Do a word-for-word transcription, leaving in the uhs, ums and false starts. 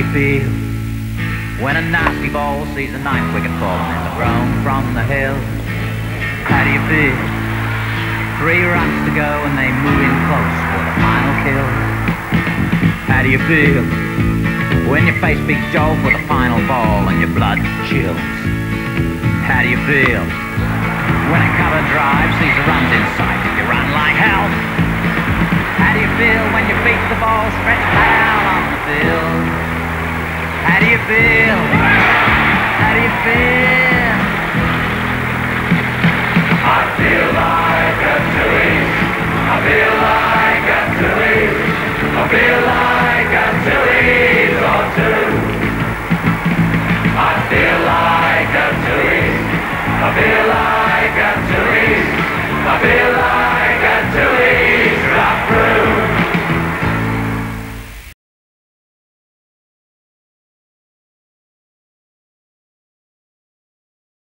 you feel when a nasty ball sees a ninth wicket falling in the ground from the hill? How do you feel? Three runs to go and they move in close for the final kill. How do you feel when you face Big Joe for the final ball and your blood chills? How do you feel when a cover drive sees the runs in sight and you run like hell? How do you feel when you beat the ball stretched out on the field? How do you feel? How do you feel?